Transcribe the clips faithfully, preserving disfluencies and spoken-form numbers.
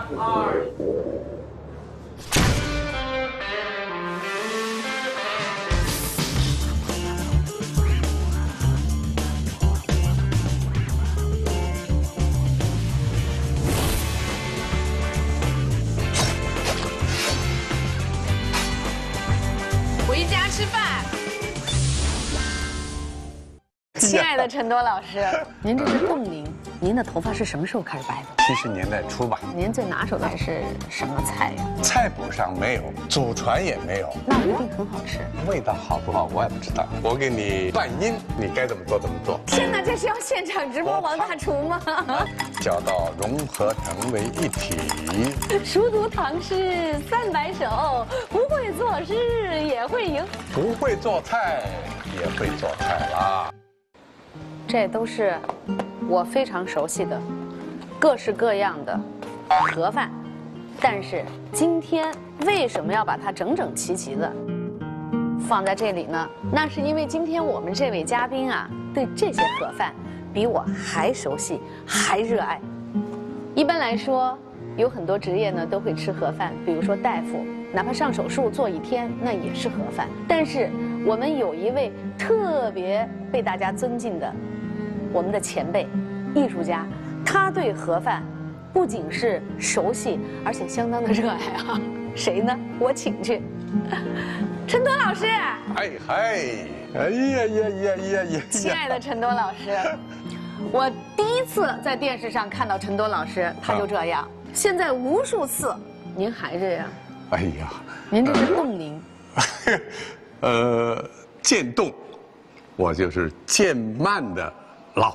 二。 回家吃饭。亲爱的陈多老师，您这是冻龄，您的头发是什么时候开始白的？ 七十年代初吧。 您最拿手的是什么菜呀？ 菜谱上没有，祖传也没有， 那一定很好吃。 味道好不好我也不知道。我给你断音，你该怎么做怎么做。 天哪，这是要现场直播王大厨吗？ 搅到融合成为一体。 熟读唐诗三百首，不会做事也会赢。 不会做菜也会做菜啦。 这都是我非常熟悉的各式各样的盒饭，但是今天为什么要把它整整齐齐的放在这里呢？那是因为今天我们这位嘉宾啊，对这些盒饭比我还熟悉，还热爱。一般来说，有很多职业呢都会吃盒饭，比如说大夫，哪怕上手术做一天，那也是盒饭。但是我们有一位特别被大家尊敬的我们的前辈，艺术家，他对盒饭不仅是熟悉，而且相当的热爱啊。谁呢？我请去，陈多老师。 嗨嗨，哎呀呀呀呀呀！ 亲爱的陈多老师，我第一次在电视上看到陈多老师，他就这样。现在无数次，您还这样。 哎呀， 您这是冻龄。 呃，渐冻，我就是渐慢的老。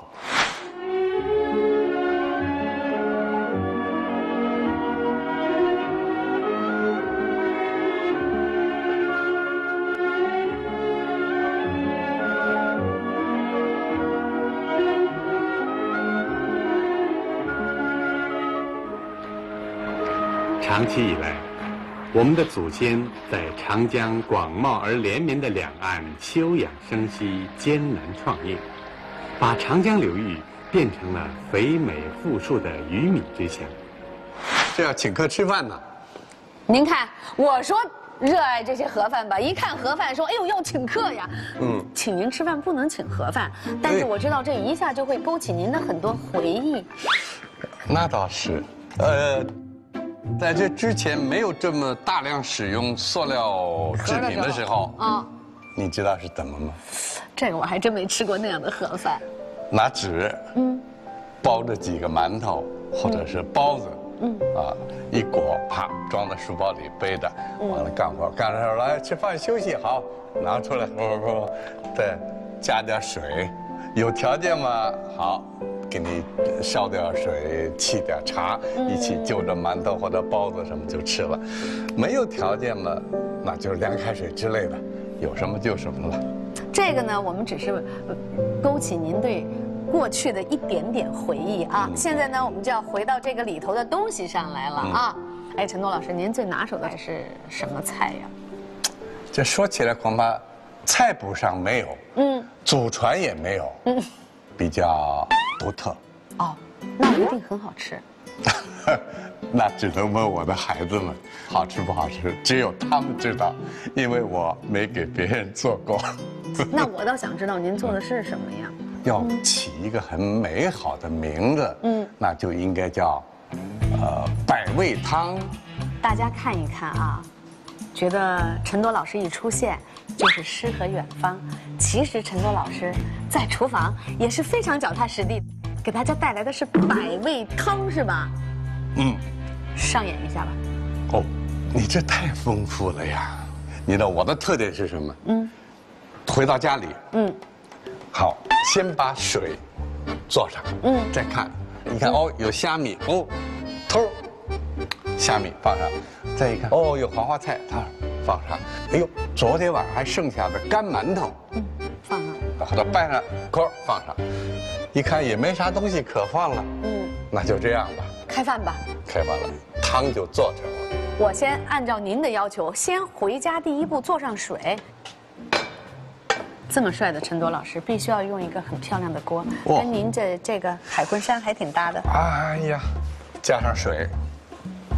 长期以来，我们的祖先在长江广袤而连绵的两岸休养生息，艰难创业，把长江流域变成了肥美富庶的鱼米之乡。 这要请客吃饭呢。 您看，我说热爱这些盒饭吧，一看盒饭说，哎呦要请客呀。嗯，请您吃饭不能请盒饭，但是我知道这一下就会勾起您的很多回忆。 那倒是，呃。在这之前没有这么大量使用塑料制品的时候，啊，你知道是怎么吗？ 这个我还真没吃过那样的盒饭。 拿纸，嗯，包着几个馒头或者是包子，嗯，啊，一裹，啪，装在书包里背着，完了干活，干着来吃饭休息，好，拿出来，呵呵，再加点水，有条件嘛，好。给你烧点水，沏点茶，一起就着馒头或者包子什么就吃了。没有条件嘛，那就是凉开水之类的，有什么就什么了。 这个呢，我们只是勾起您对过去的一点点回忆啊。嗯、现在呢，我们就要回到这个里头的东西上来了啊。嗯、哎，陈多老师，您最拿手的是什么菜呀？ 这说起来恐怕菜谱上没有，嗯，祖传也没有，嗯，比较独特。 哦，那一定很好吃。 那只能问我的孩子们，好吃不好吃，只有他们知道，因为我没给别人做过。 那我倒想知道您做的是什么呀？ 要起一个很美好的名字，嗯，那就应该叫，呃，百味汤。 大家看一看啊，觉得陈多老师一出现就是诗和远方。其实陈多老师在厨房也是非常脚踏实地，给大家带来的是百味汤，是吧？嗯，上演一下吧。 哦，你这太丰富了呀！你知道我的特点是什么？嗯，回到家里，嗯，好，先把水做上，嗯，再看，你看哦，有虾米，哦，头，虾米放上，再一看，哦，有黄花菜，它放上，哎呦，昨天晚上还剩下的干馒头，嗯， 放上， 把它拌上，锅放上，一看也没啥东西可放了，嗯，那就这样吧。 开饭吧， 开饭了，汤就做成了。 我先按照您的要求，先回家第一步做上水。这么帅的陈多老师，必须要用一个很漂亮的锅，跟您这这个海魂衫还挺搭的。 哎呀，加上水，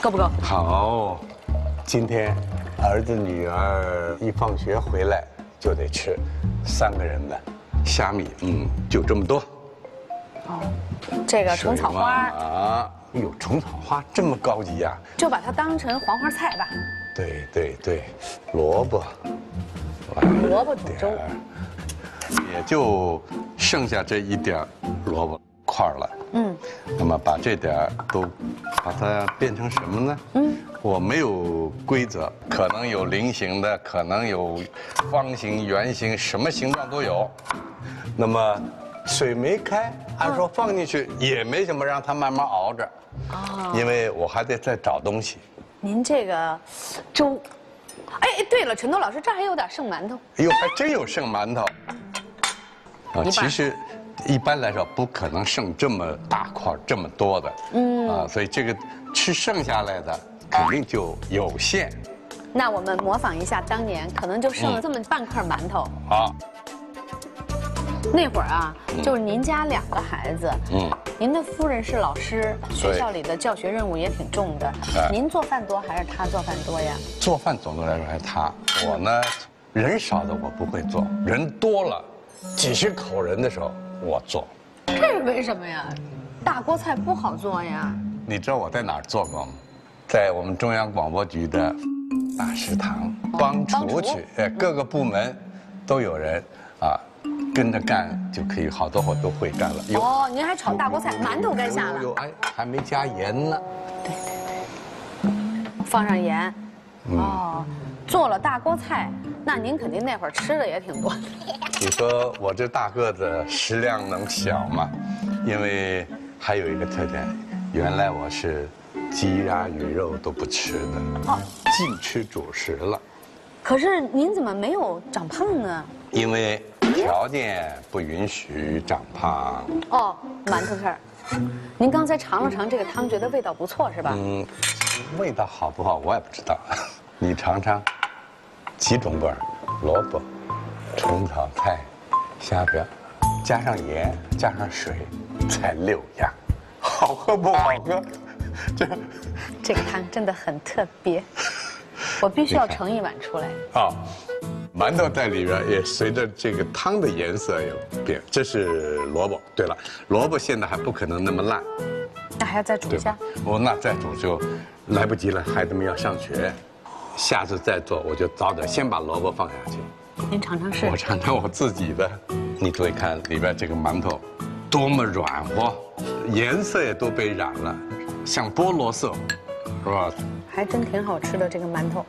够不够？ 好，今天儿子女儿一放学回来就得吃，三个人的虾米，嗯，就这么多。 哦，这个虫草花啊，哎呦，虫草花这么高级呀！ 就把它当成黄花菜吧。 对对对，萝卜， 萝卜煮粥， 也就剩下这一点萝卜块了。嗯，那么把这点都把它变成什么呢？嗯，我没有规则，可能有菱形的，可能有方形、圆形，什么形状都有。那么水没开，按说放进去也没什么，让它慢慢熬着。哦，因为我还得再找东西。 您这个粥，哎哎，对了，陈多老师，这儿还有点剩馒头。 哎呦，还真有剩馒头。啊，其实一般来说不可能剩这么大块、这么多的。嗯。啊，所以这个吃剩下来的肯定就有限。 那我们模仿一下当年，可能就剩了这么半块馒头。 好。 那会儿啊，就是您家两个孩子，嗯，您的夫人是老师，学校里的教学任务也挺重的。您做饭多还是他做饭多呀？ 做饭总的来说还是他，我呢，人少的我不会做，人多了，几十口人的时候我做。 这是为什么呀？大锅菜不好做呀。 你知道我在哪儿做过吗？在我们中央广播局的大食堂帮厨去，哎，各个部门都有人啊。跟着干就可以，好多活都会干了。 哦，您还炒大锅菜，馒头该下了。 有哎，还没加盐呢。 对对对，放上盐。哦，做了大锅菜，那您肯定那会儿吃的也挺多。 你说我这大个子食量能小吗？因为还有一个特点，原来我是鸡鸭鱼肉都不吃的，哦，净吃主食了。 可是您怎么没有长胖呢？ 因为条件不允许长胖。 哦，馒头片儿，您刚才尝了尝这个汤，觉得味道不错是吧？ 嗯，味道好不好我也不知道，你尝尝，几种味儿，萝卜、虫草菜、虾边，加上盐，加上水，才六样，好喝不好喝？这这个汤真的很特别，我必须要盛一碗出来。 啊。馒头在里边也随着这个汤的颜色有变，这是萝卜。对了，萝卜现在还不可能那么烂， 那还要再煮一下。 哦，那再煮就来不及了，孩子们要上学，下次再做我就早点先把萝卜放下去。 您尝尝试。 我尝尝我自己的，你注意看里边这个馒头，多么软和，颜色也都被染了，像菠萝色，是吧？ 还真挺好吃的这个馒头。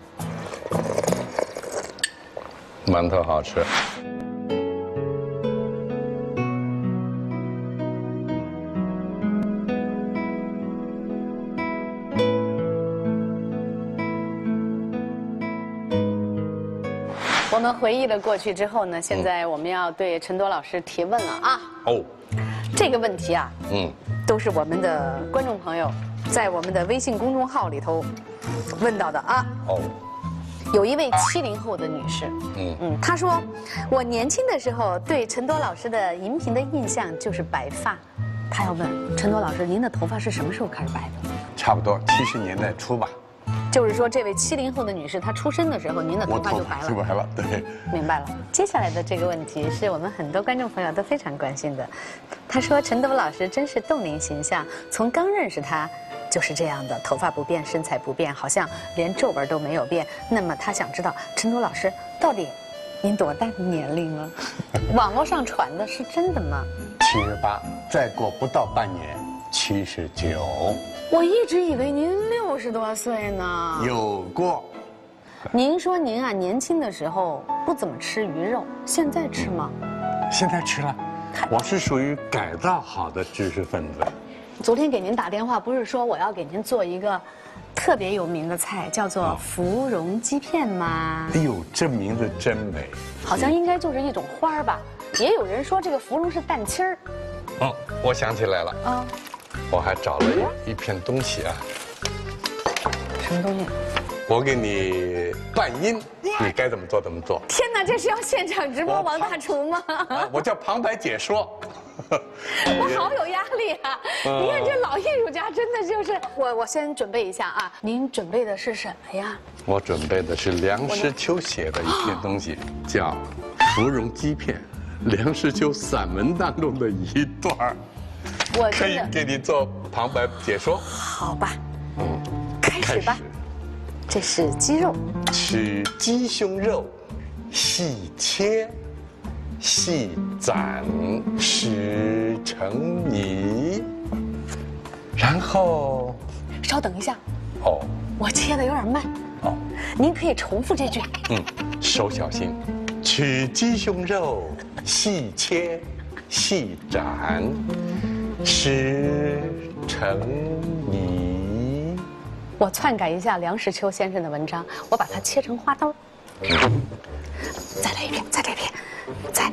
馒头好吃。 我们回忆了过去之后呢，现在我们要对陈多老师提问了啊。哦，这个问题啊，嗯，都是我们的观众朋友在我们的微信公众号里头问到的啊。哦。有一位七零后的女士，嗯嗯，她说，我年轻的时候对陈多老师的荧屏的印象就是白发，她要问陈多老师，您的头发是什么时候开始白的？ 差不多七十年代初吧。 就是说，这位七零后的女士，她出生的时候，您的头发就白了。 就白了，对。 明白了。接下来的这个问题是我们很多观众朋友都非常关心的。他说，陈多老师真是冻龄形象，从刚认识他。就是这样的，头发不变，身材不变，好像连皱纹都没有变。那么他想知道，陈多老师到底您多大的年龄了？网络上传的是真的吗？ 七十八，再过不到半年，七十九。 我一直以为您六十多岁呢。 有过。 您说您啊，年轻的时候不怎么吃鱼肉，现在吃吗？ 现在吃了，我是属于改造好的知识分子。 昨天给您打电话，不是说我要给您做一个特别有名的菜，叫做芙蓉鸡片吗？ 哎呦，这名字真美！ 好像应该就是一种花吧。也有人说这个芙蓉是蛋清儿。 哦，我想起来了啊，我还找了一一片东西啊。 什么东西？ 我给你拌音，你该怎么做怎么做。 天哪，这是要现场直播王大厨吗？ 我叫旁白解说。 我好有压力啊！你看这老艺术家真的就是我，我先准备一下啊。您准备的是什么呀？ 我准备的是梁实秋写的一篇东西，叫《芙蓉鸡片》，梁实秋散文当中的一段儿， 我可以真的给你做旁白解说。 好吧， 嗯， 开始吧。这是鸡肉， 取鸡胸肉，细切，细斩，使成泥，然后， 稍等一下， 哦， 我切的有点慢， 哦， 您可以重复这句。 嗯，手小心，取鸡胸肉，细切，细斩，使成泥。 我篡改一下梁实秋先生的文章，我把它切成花刀。再来一遍，再来一遍，再。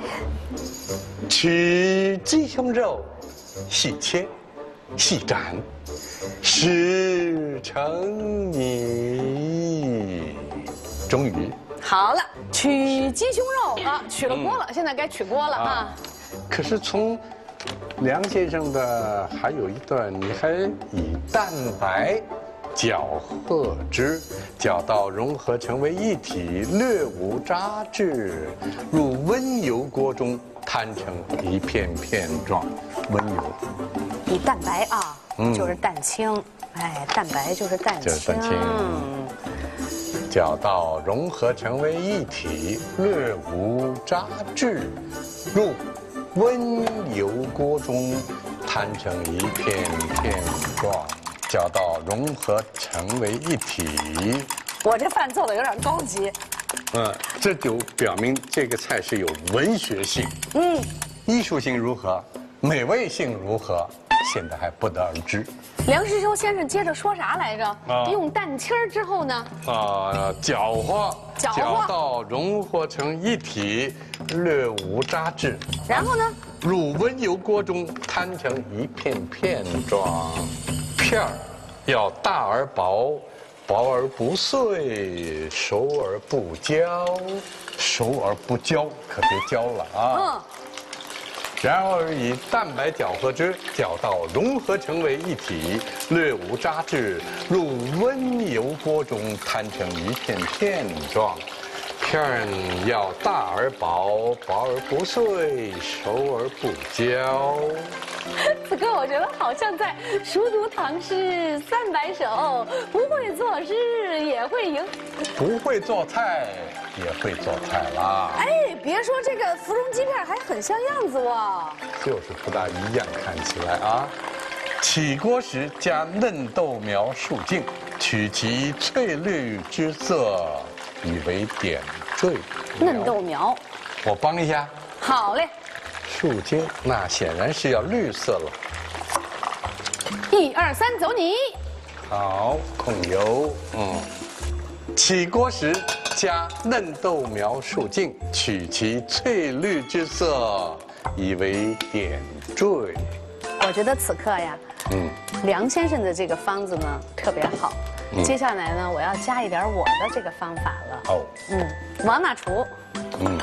取鸡胸肉，细切，细斩，使成泥。终于。 好了，取鸡胸肉啊，取了锅了，现在该取锅了啊。 可是从梁先生的还有一段，你还以蛋白搅和之，搅到融合成为一体，略无渣质，入温油锅中摊成一片片状。温油， 以蛋白啊， 嗯就是蛋清，哎，蛋白就是蛋清。 就是蛋清搅到融合成为一体，略无渣质，入温油锅中摊成一片片状。搅到融合成为一体， 我这饭做的有点高级， 嗯，这就表明这个菜是有文学性， 嗯， 艺术性如何，美味性如何，现在还不得而知。 梁实秋先生接着说啥来着？ 啊用蛋清儿之后呢？ 啊，搅和， 搅和搅到融合成一体，略无渣质， 然后呢？ 入温油锅中摊成一片片状。片儿要大而薄，薄而不碎，熟而不焦，熟而不焦，可别焦了啊。嗯。然而以蛋白搅和之，搅到融合成为一体，略无渣质，入温油锅中摊成一片片状。片儿要大而薄，薄而不碎，熟而不焦。 此刻我觉得好像在熟读唐诗三百首，不会做诗也会赢， 不会做菜也会做菜啦。 哎，别说这个芙蓉鸡片还很像样子哇， 就是不大一样，看起来啊。起锅时加嫩豆苗数净，取其翠绿之色，以为点缀。 嫩豆苗， 我帮一下。 好嘞。 数净，那显然是要绿色了。 一二三，走你。 好，控油，嗯。起锅时加嫩豆苗数净，取其翠绿之色，以为点缀。 我觉得此刻呀，嗯，梁先生的这个方子呢特别好。嗯、接下来呢，我要加一点我的这个方法了。哦，嗯，往哪杵？嗯。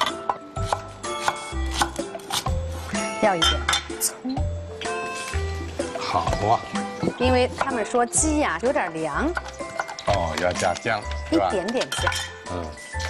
要一点葱， 好啊， 因为他们说鸡呀有点凉， 哦，要加姜， 一点点姜，嗯，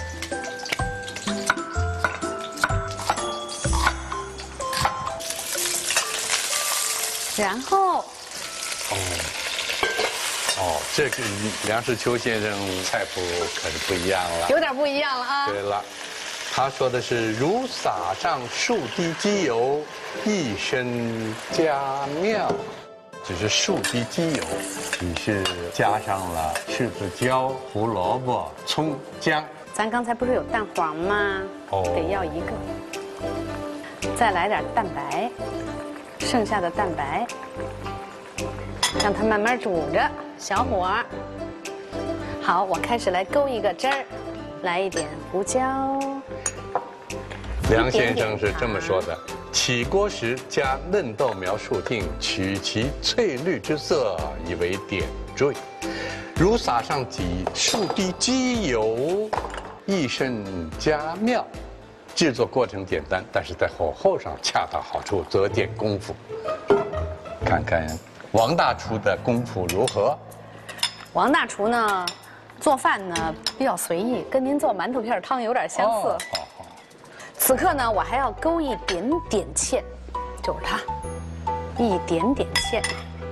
然后， 哦，哦，这个梁实秋先生菜谱可是不一样了， 有点不一样了啊。 对了。他说的是如撒上数滴鸡油，一身佳妙。只是数滴鸡油，你是加上了柿子椒、胡萝卜、葱、姜。 咱刚才不是有蛋黄吗？哦，得要一个。再来点蛋白，剩下的蛋白，让它慢慢煮着，小火。好，我开始来勾一个汁儿，来一点胡椒。 梁先生是这么说的：起锅时加嫩豆苗数净，取其翠绿之色，以为点缀。如撒上几数滴鸡油，一甚佳妙。 制作过程简单，但是在火候上恰到好处，择点功夫。看看王大厨的功夫如何？ 王大厨呢，做饭呢比较随意，跟您做馒头片汤有点相似。 哦好好。 此刻呢，我还要勾一点点芡，就是它，一点点芡。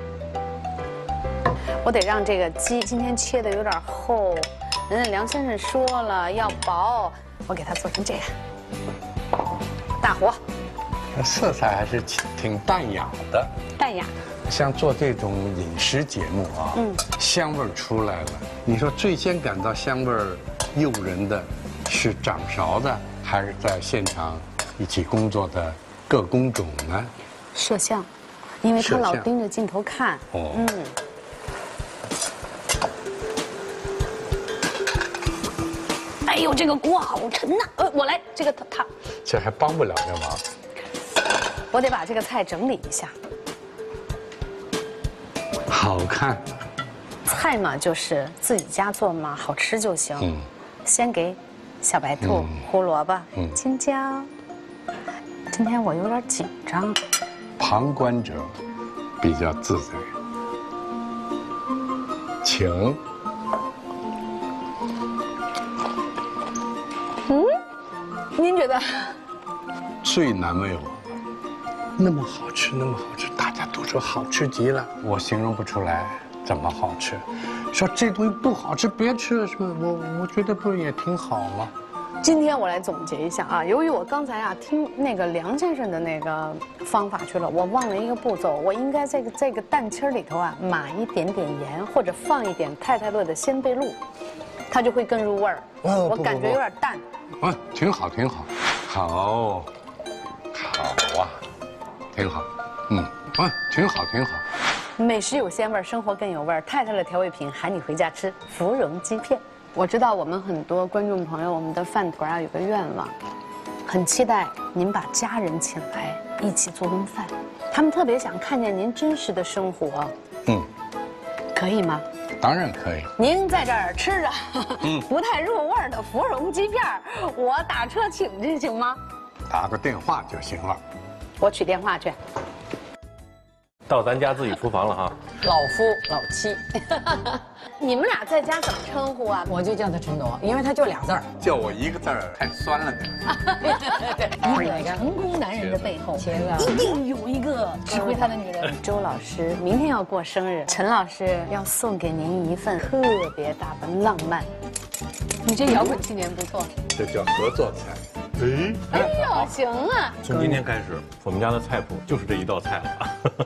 我得让这个鸡今天切的有点厚，人家梁先生说了要薄，我给它做成这样。大火， 色彩还是挺挺淡雅的。 淡雅。 像做这种饮食节目啊，嗯，香味儿出来了。你说最先感到香味儿诱人的，是掌勺的，还是在现场一起工作的各工种呢？ 摄像，因为他老盯着镜头看。哦。嗯。哎呦，这个锅好沉呐！呃，我来，这个他。 这还帮不了这忙。 我得把这个菜整理一下。 好看。 菜嘛，就是自己家做嘛，好吃就行。嗯。先给小白兔、胡萝卜、青椒。今天我有点紧张。 旁观者比较自在。请。 嗯，您觉得？ 最难为我，那么好吃，那么好吃，大家都说好吃极了，我形容不出来怎么好吃。说这东西不好吃，别吃了，是吧？我我觉得不是也挺好吗？ 今天我来总结一下啊，由于我刚才啊听那个梁先生的那个方法去了，我忘了一个步骤，我应该这个这个蛋清里头啊码一点点盐，或者放一点太太乐的鲜贝露，它就会更入味儿。哦，我感觉有点淡。 啊，挺好，挺好，好，好啊，挺好，嗯，啊，挺好，挺好。 美食有鲜味，生活更有味儿。太太的调味品喊你回家吃芙蓉鸡片。我知道我们很多观众朋友，我们的饭团啊有个愿望，很期待您把家人请来一起做顿饭，他们特别想看见您真实的生活。嗯，可以吗？ 当然可以。 您在这儿吃着，嗯，不太入味的芙蓉鸡片，我打车请去行吗？ 打个电话就行了。 我取电话去。 到咱家自己厨房了哈。 老夫老妻， 你们俩在家怎么称呼啊？ 我就叫他陈铎，因为他就俩字儿。 叫我一个字儿太酸了点。 一个成功男人的背后，一定有一个指挥他的女人。周老师明天要过生日，陈老师要送给您一份特别大的浪漫。你这摇滚青年不错。 这叫合作菜。 哎，哎呦，行啊！ 从今天开始，我们家的菜谱就是这一道菜了。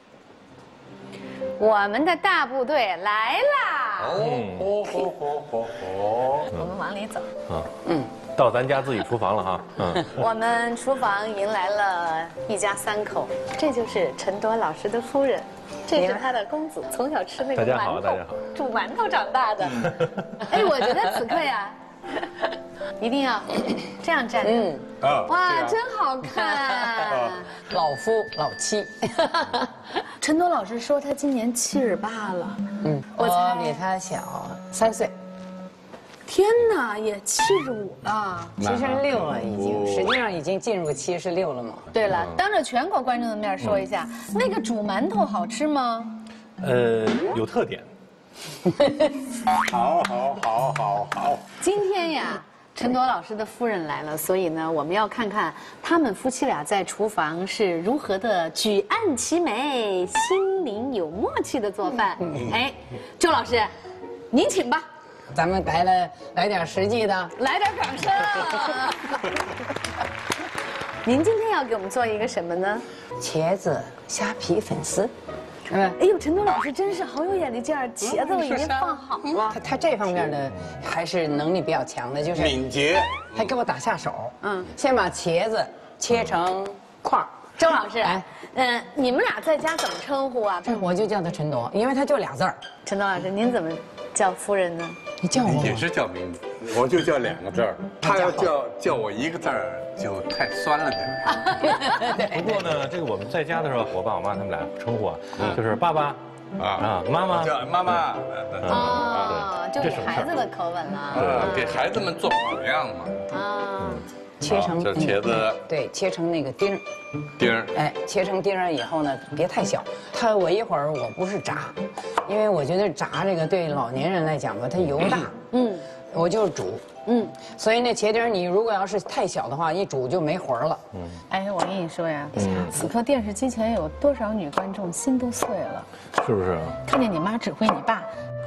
我们的大部队来啦！ 哦，好好好好， 我们往里走。 啊，嗯，到咱家自己厨房了哈。嗯， 我们厨房迎来了一家三口，这就是陈铎老师的夫人，这是他的公子，从小吃那个馒头，煮馒头长大的。哎，我觉得此刻呀，一定要这样站着。嗯，哇，真好看。 老夫老妻。 陈铎老师说他今年七十八了， 嗯，我比他小三岁。 天哪，也七十五了， 七十六了已经，实际上已经进入七十六了嘛。 对了，当着全国观众的面说一下，那个煮馒头好吃吗？ 呃，有特点。 好好好好好。 今天呀，陈铎老师的夫人来了，所以呢，我们要看看他们夫妻俩在厨房是如何的举案齐眉、心灵有默契的做饭。哎，周老师，您请吧。 咱们来了，来点实际的， 来点掌声。您今天要给我们做一个什么呢？ 茄子虾皮粉丝。 嗯，哎呦，陈铎老师真是好有眼力劲儿，茄子我已经放好了。 他他这方面的还是能力比较强的，就是敏捷， 还给我打下手。嗯，先把茄子切成块儿。 周老师，哎，嗯，你们俩在家怎么称呼啊？ 我就叫他陈铎，因为他就俩字儿。 陈铎老师，您怎么叫夫人呢？ 你叫我也是叫名字，我就叫两个字儿。他要叫叫我一个字儿，就太酸了点。 不过呢，这个我们在家的时候，我爸我妈他们俩称呼啊，就是爸爸啊啊，妈妈叫妈妈。 哦，就给孩子的口吻了。 对，给孩子们做榜样嘛。啊。 切成这茄子， 对，切成那个丁儿， 丁儿， 哎，切成丁儿以后呢，别太小。它我一会儿我不是炸，因为我觉得炸这个对老年人来讲吧，它油大，嗯，我就是煮，嗯，所以那茄丁你如果要是太小的话，一煮就没魂了。嗯， 哎，我跟你说呀，此刻电视机前有多少女观众心都碎了， 是不是？ 看见你妈指挥你爸。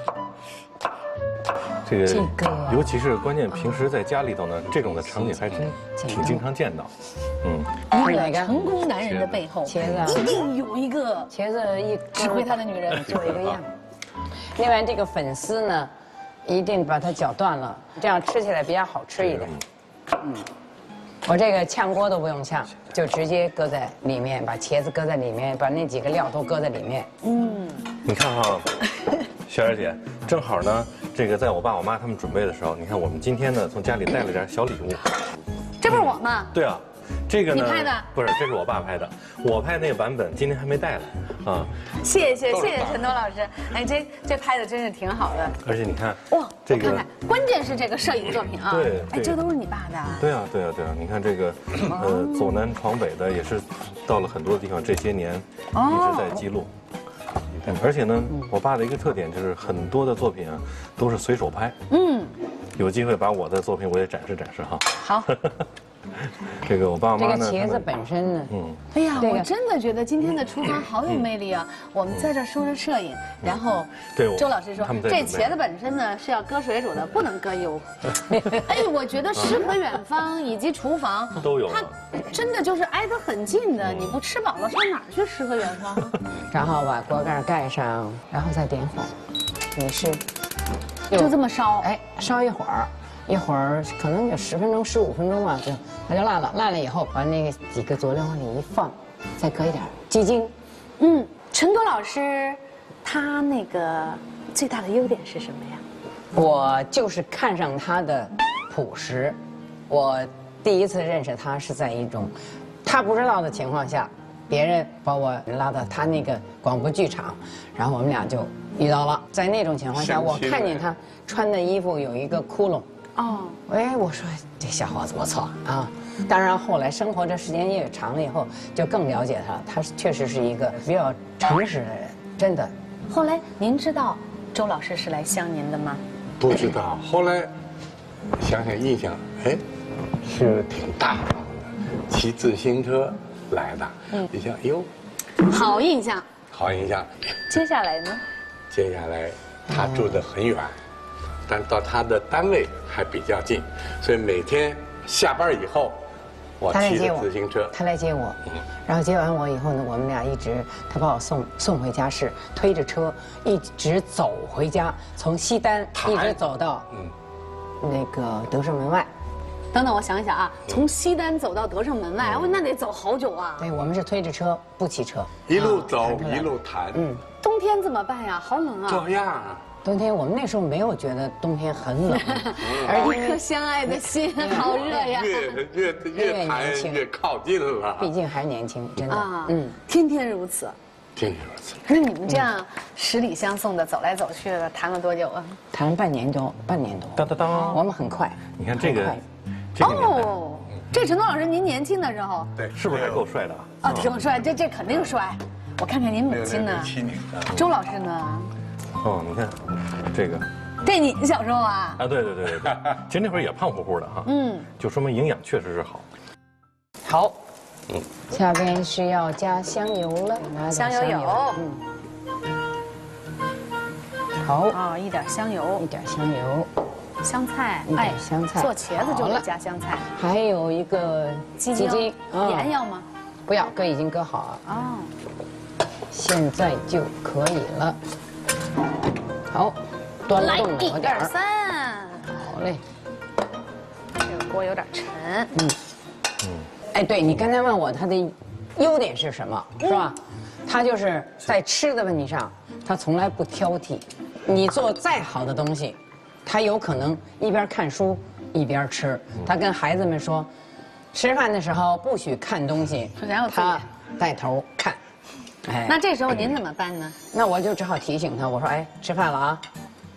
这个， 这个尤其是关键，平时在家里头呢，这种的场景还真挺经常见到。 嗯，一个成功男人的背后， 茄子一定有一个茄子一指挥他的女人， 做一个样。另外，这个粉丝呢，一定把它搅断了，这样吃起来比较好吃一点。嗯，我这个炝锅都不用炝，就直接搁在里面，把茄子搁在里面，把那几个料都搁在里面。嗯， 你看哈，小燕姐，正好呢，这个在我爸我妈他们准备的时候，你看我们今天呢从家里带了点小礼物。 这不是我吗？ 对啊。这个呢？ 你拍的？ 不是，这是我爸拍的。我拍那个版本今天还没带来，啊。 谢谢谢谢陈东老师，哎，这这拍的真是挺好的。 而且你看， 哇， 这个看看，关键是这个摄影作品啊， 对， 哎，这都是你爸的。 对啊对啊对啊，你看这个，呃，走南闯北的也是到了很多地方，这些年一直在记录。而且呢，我爸的一个特点就是很多的作品啊都是随手拍。嗯。有机会把我的作品我也展示展示哈。 好。 这个我爸妈呢？ 这个茄子本身呢， 嗯，哎呀，我真的觉得今天的厨房好有魅力啊！我们在这说着摄影，然后对周老师说，这茄子本身呢是要搁水煮的，不能搁油。哎，我觉得诗和远方以及厨房都有， 它真的就是挨得很近的。你不吃饱了上哪儿去诗和远方？ 然后把锅盖盖上，然后再点火，你是就这么烧？ 哎，烧一会儿。一会儿可能有十分钟、十五分钟吧，就它就烂了。烂了以后，把那个几个佐料往里一放，再搁一点鸡精。 嗯，陈多老师，他那个最大的优点是什么呀？ 我就是看上他的朴实。我第一次认识他是在一种他不知道的情况下，别人把我拉到他那个广播剧场，然后我们俩就遇到了。在那种情况下，我看见他穿的衣服有一个窟窿。哦，哎，我说这小伙子不错啊。当然后来生活这时间越长了以后，就更了解他了。他确实是一个比较诚实的人，真的。 后来您知道周老师是来相您的吗？ 不知道。后来想想印象，哎，是挺大方的，骑自行车来的。嗯，一想，哟， 好印象。 好印象。 接下来呢？ 接下来他住得很远。但到他的单位还比较近，所以每天下班以后，我骑着自行车， 他来接我，然后接完我以后呢，我们俩一直他把我送送回家市，推着车一直走回家，从西单一直走到嗯那个德胜门外。 等等，我想一想啊，从西单走到德胜门外，哦，那得走好久啊。 对，我们是推着车，不骑车， 一路走一路谈。嗯， 冬天怎么办呀？好冷啊。 照样啊。 冬天我们那时候没有觉得冬天很冷， 而一颗相爱的心好热呀。 越越越谈越靠近了， 毕竟还年轻，真的。 嗯，天天如此。 天天如此。 那你们这样十里相送的走来走去的，谈了多久啊？ 谈了半年多，半年多。 当当当， 我们很快。 你看这个，这个哦，这陈东老师您年轻的时候， 对， 是不是还够帅的？ 啊，挺帅，这这肯定帅。我看看您母亲呢？周老师呢？ 哦，你看，这个， 这你小时候啊？ 啊，对对对对对，其实那会儿也胖乎乎的哈，嗯，就说明营养确实是好。 好，嗯，下边是要加香油了， 香油有， 嗯，好， 啊，一点香油， 一点香油， 香菜， 哎，香菜， 做茄子就得加香菜， 还有一个鸡精，盐要吗？ 不要，搁已经搁好了，哦，现在就可以了。好，端了动了点儿。 一二三， 好嘞。 这个锅有点沉。嗯嗯。哎，对你刚才问我它的优点是什么，是吧？他就是在吃的问题上，他从来不挑剔。你做再好的东西，他有可能一边看书一边吃。他跟孩子们说，吃饭的时候不许看东西，他带头看。 哎，那这时候您怎么办呢？ 那我就只好提醒他，我说，哎，吃饭了啊。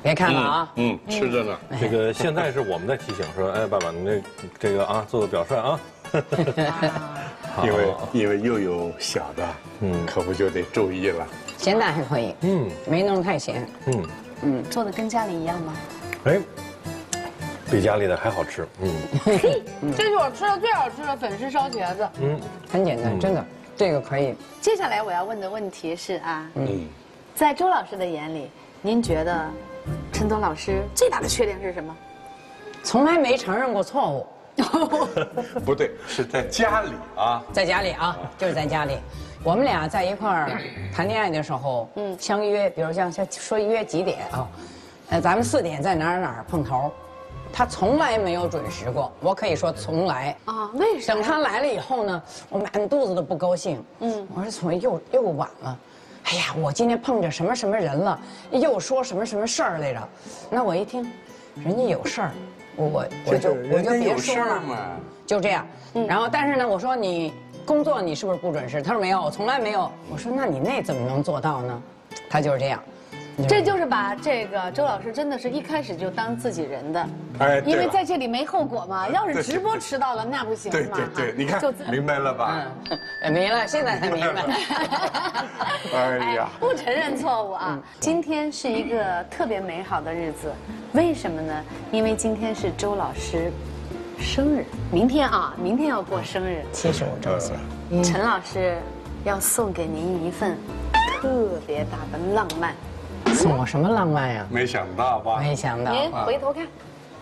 别看了啊， 嗯，吃着呢。 这个现在是我们在提醒说，哎，爸爸，你这这个啊，做个表率啊。 因为因为又有小的， 嗯可不就得注意了。 咸淡还可以， 嗯没弄太咸。 嗯， 嗯，做的跟家里一样吗？ 哎，比家里的还好吃。嗯这是我吃的最好吃的粉丝烧茄子。 嗯， 很简单，真的，这个可以。 接下来我要问的问题是啊， 嗯， 在周老师的眼里，您觉得陈东老师最大的缺点是什么？ 从来没承认过错误， 不对，是在家里啊。 在家里啊，就是在家里。我们俩在一块儿谈恋爱的时候，嗯，相约，比如像像说约几点啊，呃，咱们四点在哪儿哪儿碰头，他从来没有准时过，我可以说从来。 啊，为什么？ 等他来了以后呢，我满肚子的不高兴。嗯，我说怎么又又晚了？哎呀，我今天碰着什么什么人了，又说什么什么事儿来着？那我一听，人家有事儿，我我我就我就别说了嘛。 就这样。然后但是呢，我说你工作你是不是不准时？他说没有，我从来没有。我说那你那怎么能做到呢？他就是这样。 这就是把这个周老师真的是一开始就当自己人的， 哎， 因为在这里没后果嘛。要是直播迟到了，那不行对嘛。 对对，你看明白了吧？ 嗯，明白，现在才明白。 哎呀， 不承认错误啊！今天是一个特别美好的日子，为什么呢？因为今天是周老师生日，明天啊，明天要过生日， 七十五周岁。 陈老师要送给您一份特别大的浪漫。 送我什么浪漫呀？ 没想到吧？ 没想到。 您回头看，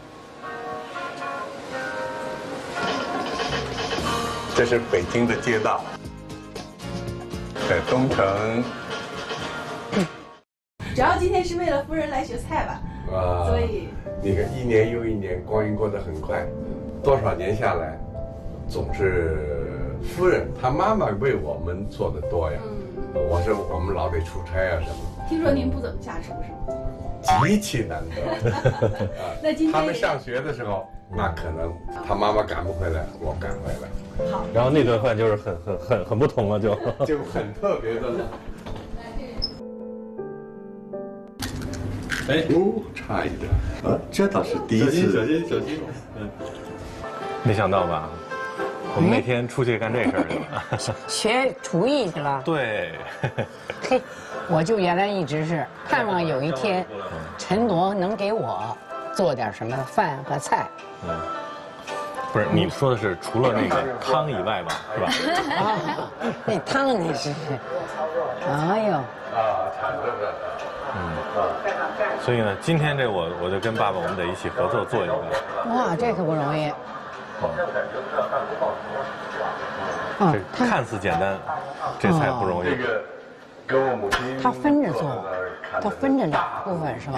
这是北京的街道，在东城。 主要今天是为了夫人来学菜吧， 啊， 所以你看一年又一年，光阴过得很快，多少年下来，总是夫人她妈妈为我们做的多呀。我是我们老得出差啊什么的。 听说您不怎么下厨是吗？ 极其难得。 那今天他们上学的时候，那可能他妈妈赶不回来，我赶回来， 好， 然后那顿饭就是很很很很不同了，就就很特别的了。 哎， 哦，差一点啊，这倒是第一次。 小心小心，嗯，没想到吧？我们那天出去干这事儿去了。 学厨艺去了。 对， 嘿，我就原来一直是盼望有一天，陈铎能给我做点什么饭和菜。 嗯，不是，你说的是除了那个汤以外吧，是吧？ 啊，那汤你是，哎呦， 啊，产着的。 所以呢，今天这我我就跟爸爸我们得一起合作做一个。 哇，这可不容易。 这看似简单，这菜不容易。 这个跟我母亲， 他分着做，他分着两部分是吧？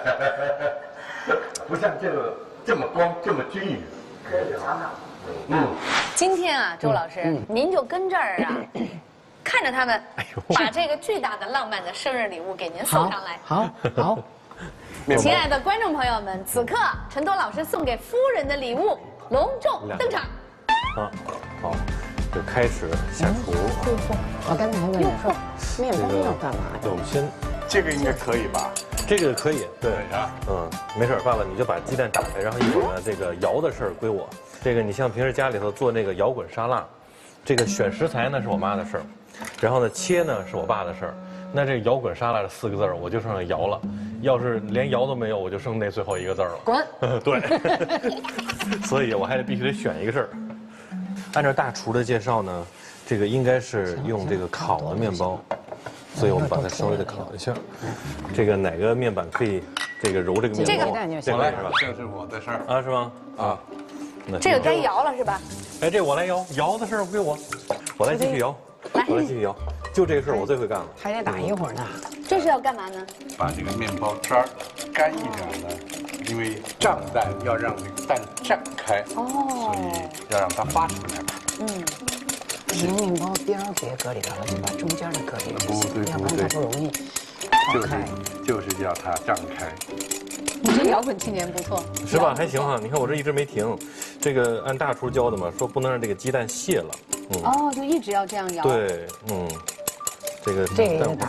不像这个这么光这么均匀。嗯， 今天啊，周老师，您就跟这儿啊，看着他们把这个巨大的浪漫的生日礼物给您送上来。 好，好， 亲爱的观众朋友们，此刻陈铎老师送给夫人的礼物隆重登场。 啊，好，就开始下厨。 我刚才问你说，面包要干嘛呀？ 我们先， 这个应该可以吧？ 这个可以，对啊， 嗯，没事，爸爸你就把鸡蛋打开，然后一会儿呢，这个摇的事儿归我。这个你像平时家里头做那个摇滚沙拉，这个选食材呢是我妈的事儿，然后呢切呢是我爸的事儿。那这摇滚沙拉这四个字儿，我就剩下摇了。要是连摇都没有，我就剩那最后一个字儿了。 滚！ 对，所以我还得必须得选一个事儿。按照大厨的介绍呢，这个应该是用这个烤的面包，所以我们把它稍微的烤一下。这个哪个面板可以这个揉这个面包？ 这个蛋就行这个是吧？ 这是我的事儿啊，是吗？啊，那这个该摇了是吧？ 哎，这我来摇，摇的事儿归我，我来继续摇，我来继续摇。就这个事儿我最会干了。 还得打一会儿呢。 这是要干嘛呢？ 把这个面包渣儿干一点呢，因为胀蛋要让这个蛋胀开， 哦， 所以要让它发出来嘛。 嗯， 你面包边儿别搁里头了，就把中间的搁里头， 不对要不然它不容易就是烤开。 就是要它胀开。 你这摇滚青年不错， 是吧？还行哈，你看我这一直没停，这个按大厨教的嘛，说不能让这个鸡蛋泄了。嗯， 哦，就一直要这样摇。， 对，嗯，这个这个也待会儿打，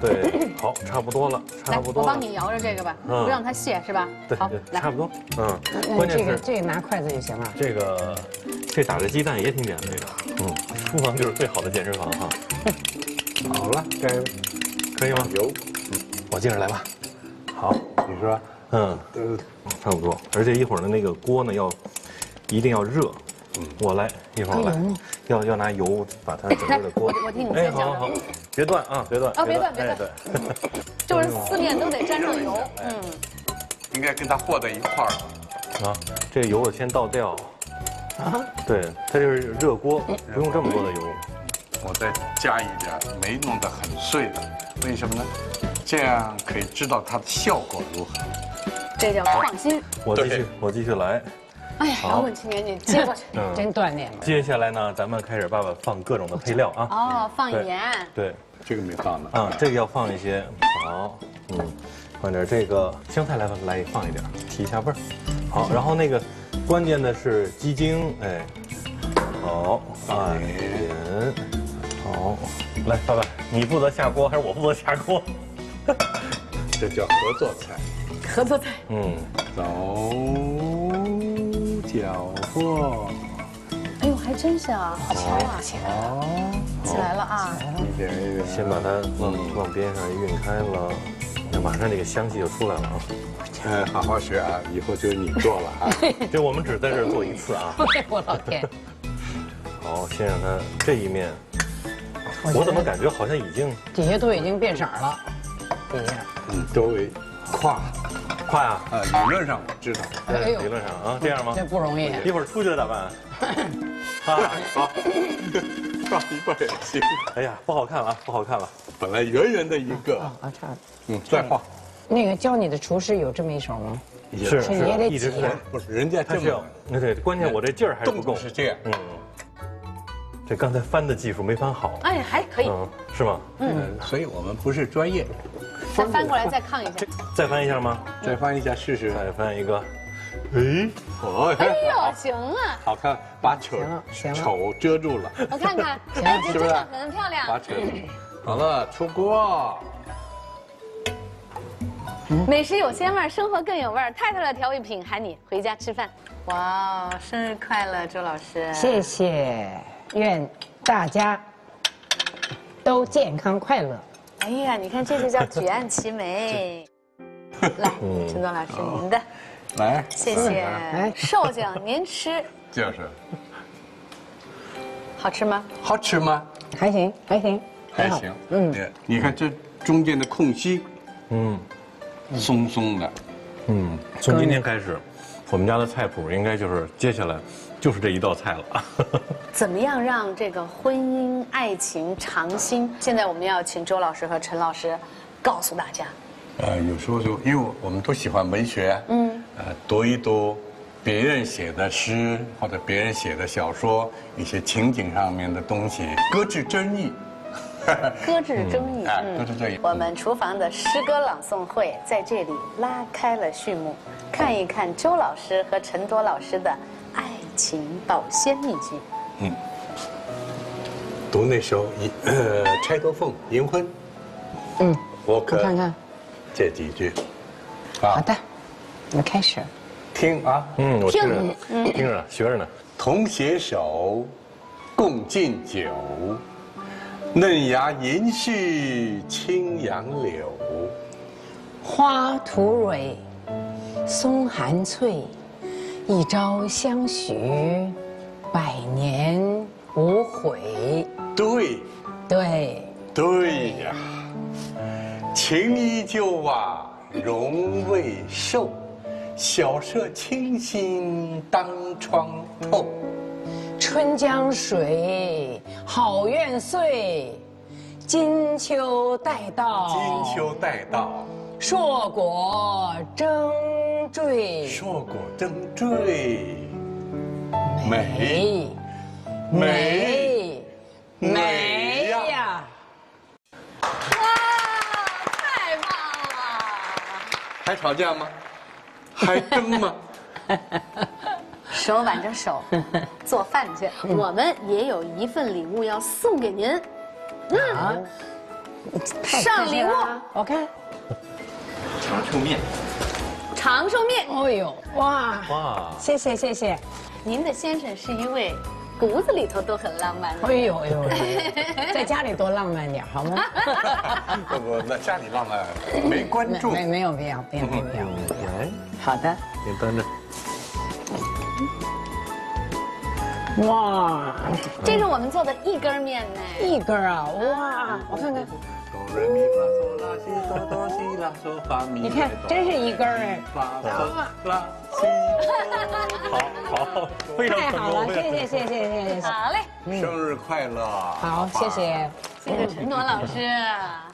对，好，差不多了，差不多了。 来，我帮你摇着这个吧， 嗯不让它泄是吧？ 对， 好，来差不多。嗯， 嗯这个关键是这个拿筷子就行了。 这个这打着鸡蛋也挺简单的。嗯，厨房就是最好的健身房哈。 好了，该可以吗？ 油， 我接着来吧。好， 你说， 嗯， 呃， 差不多。而且一会儿呢，那个锅呢要一定要热。嗯，我来，一会儿我来，要要拿油把它整个的锅。 我我替你哎， 先讲好好好，别断啊，别断。 哦别断别哎断对。 就是四面都得沾上油。嗯， 应该跟它和在一块儿。 啊，这个油我先倒掉。 啊， 对，它就是热锅，不用这么多的油。 我再加一点没弄得很碎的，为什么呢？这样可以知道它的效果如何。 这叫创新。 我继续对， 我继续来。 哎呀，姚文青年，你接过去。 嗯， 真锻炼了。 接下来呢，咱们开始爸爸放各种的配料啊。 哦，放对盐。 对， 这个没放呢。 啊，这个要放一些。好，嗯，放点这个香菜来来放一点，提一下味儿。好，然后那个关键的是鸡精，哎，好，放盐。好，来，爸爸，你负责下锅还是我负责下锅？ 这叫合作菜。 合作菜。 嗯， 走，搅和， 哎呦，还真是啊，好敲啊！ 好， 起来了啊！ 一点一点。 先把它往往边上晕开了，那马上这个香气就出来了啊！ 哎，好好学啊，以后就你做了啊。 这我们只在这儿做一次啊。 我老天， 好，先让它这一面，我怎么感觉好像已经底下都已经变色了，底下。 嗯，周围跨快啊？ 啊，理论上我知道。 哎呦理论上啊，这样吗这？不容易。 一会儿出去了咋办？啊， 好，放一半也行。 哎呀，不好看了，不好看了。 本来圆圆的一个， 啊，差了。 嗯，再画。 那个教你的厨师有这么一手吗？ 是是也得一直是挤呀。 不是，人家这它是要么， 那对，关键我这劲儿还是不够动作。是这样。 嗯，这刚才翻的技术没翻好。 哎，还可以， 嗯，是吗？ 嗯，所以我们不是专业。 再翻过来再抗一下。 再翻一下吗？ 再翻一下试试。 再翻一个。哎， 哦， 哎呦，行啊！ 好看，把丑行了行了丑遮住了。 我看看，哎，这是不是真的很漂亮把。丑，好了，出锅。 美食有鲜味儿，生活更有味儿。太太的调味品喊你回家吃饭。哇，生日快乐，周老师！ 谢谢，愿大家都健康快乐。 哎呀，你看这就叫举案齐眉。来，陈总老师，您的， 来， 谢谢哎。 寿星，您吃就是， 好吃吗？ 好吃吗？ 还行，还行，好还行。 嗯， 对，你看这中间的空隙， 嗯松松的。 嗯，从今天开始，我们家的菜谱应该就是接下来就是这一道菜了。 怎么样让这个婚姻爱情长新？现在我们要请周老师和陈老师告诉大家。 呃，有时候就因为我们都喜欢文学，嗯，呃，读一读别人写的诗或者别人写的小说，一些情景上面的东西，搁置争议。 搁置争议， 哎搁置争议我们厨房的诗歌朗诵会在这里拉开了序幕，看一看周老师和陈铎老师的爱情保鲜秘籍。 读那首《银呃钗多凤迎婚》， 嗯， 我可我看看。 这几句，啊， 好的，我们开始。 听啊， 嗯，我听着，听着，学着呢。 同携手，共敬酒，嫩芽银絮青杨柳。 花吐蕊，松含翠，一朝相许，百年无悔。 对， 对， 对呀，情依旧啊，容未寿，小舍清新当窗透。 春江水，好愿岁，金秋待到。 金秋待到， 硕果争缀。 硕果争缀，美美美美呀！ 呀！ 哇，太棒了！ 还吵架吗？还争吗？ 手挽着手做饭去，我们也有一份礼物要送给您。 啊， 上礼物， 我看长寿面。 长寿面。 哦呦，哇哇， 谢谢谢谢。 您的先生是一位骨子里头都很浪漫的。 哎呦哎呦，在家里多浪漫点好吗？ 不不，在家里浪漫没关注。 没没有必要，没有必要。 来， 好的。 你端着。 哇， 这是我们做的一根面呢。 一根啊！哇，我看看， 哆来咪发嗦拉西哆哆西拉嗦发咪。 你看，真是一根哎。 发嗦拉西。 好好，非常成功， 太好了，谢谢谢谢谢谢。 好嘞， 生日快乐！ 好，谢谢。 谢谢陈朵老师。